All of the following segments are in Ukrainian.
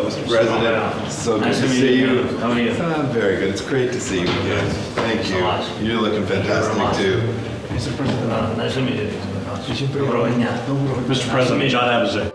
Mr. President. So good to see you. How are you? I'm very good. It's great to see you again. Thank you. You're looking fantastic too. Mr. President. Nice to meet you. Доброго дня. Mr. President, John Abbott.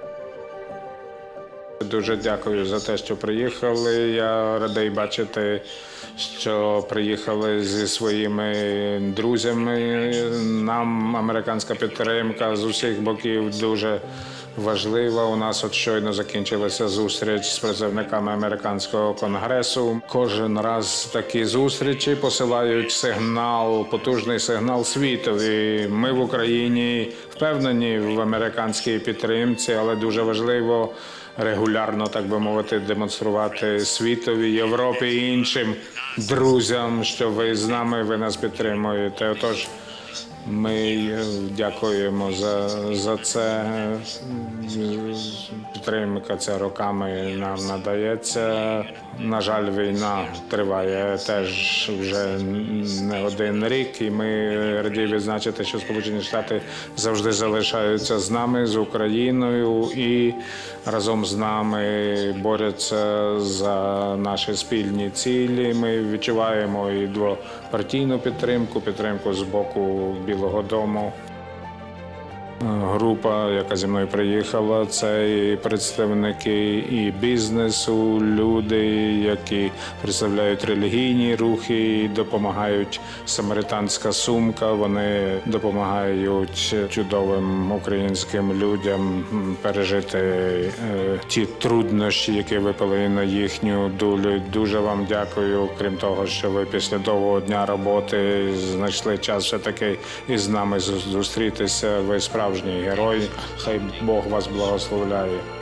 Дуже дякую за те, що приїхали. Я радий бачити, що приїхали зі своїми друзями. Нам американська підтримка з усіх боків дуже важлива. У нас от щойно закінчилася зустріч з представниками американського конгресу. Кожен раз такі зустрічі посилають сигнал, потужний сигнал світові. Ми в Україні впевнені в американській підтримці, але дуже важливо регулярно, так би мовити, демонструвати світові, Європі і іншим друзям, що ви з нами, ви нас підтримуєте. Отож, ми дякуємо за це. Підтримка ця роками нам надається. На жаль, війна триває теж вже не один рік, і ми раді відзначити, що Сполучені Штати завжди залишаються з нами, з Україною, і разом з нами борються за наші спільні цілі. Ми відчуваємо і двопартійну підтримку з боку Білого дому. Група, яка зі мною приїхала, це і представники і бізнесу, люди, які представляють релігійні рухи, і допомагають «Самаританська сумка». Вони допомагають чудовим українським людям пережити ті труднощі, які випали на їхню долю. Дуже вам дякую, крім того, що ви після довгого дня роботи знайшли час все-таки із нами зустрітися. Ви справжній герой. Хай Бог вас благословляє.